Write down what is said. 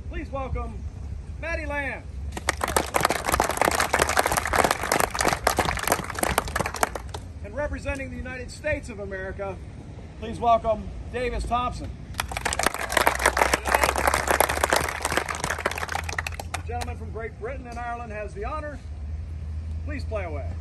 Please welcome Matty Lamb. And representing the United States of America, please welcome Davis Thompson. The gentleman from Great Britain and Ireland has the honor. Please play away.